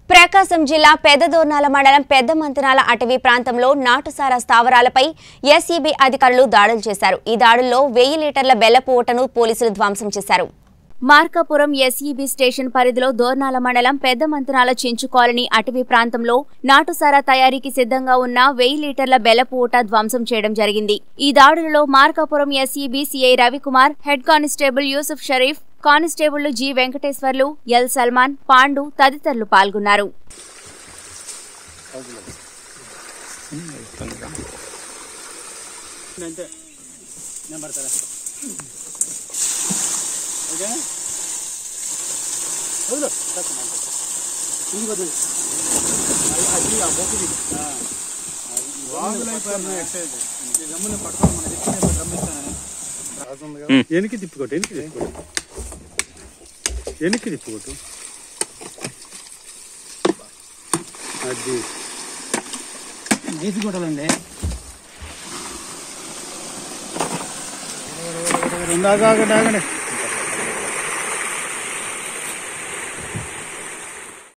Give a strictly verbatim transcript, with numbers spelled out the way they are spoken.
ప్రకాశం జిల్లా పెద్దదోర్నాల మండలం పెద్దమంతనాల అటవీ ప్రాంతంలో నాటుసారా స్థావరాలపై ఎస్ఈబీ అధికారులు దాడులు చేశారు. ఈ దాడుల్లో వెయ్యి లీటర్ల బెల్లపు ఊటను పోలీసులు ధ్వంసం చేశారు. మార్కాపురం ఎస్ఈబీ స్టేషన్ పరిధిలో దోర్నాల మండలం పెద్దమంతనాల చెంచు కాలనీ అటవీ ప్రాంతంలో నాటుసారా తయారీకి సిద్ధంగా ఉన్న వెయ్యి లీటర్ల బెల్లపు ఊట ధ్వంసం చేయడం జరిగింది. ఈ దాడులలో Markapuram SEB CI Ravikumar, head constable Yusuf Sharif, కానిస్టేబుళ్లు జి వెంకటేశ్వర్లు, ఎల్ సల్మాన్, పాండు తదితరులు పాల్గొన్నారు. ఎనికి తిప్పుకోటు ఎనికి తిప్పుకోటు ఎనికి తిప్పుకోటు అది తీసుకోవటాలండి. ఆగండి ఆగండి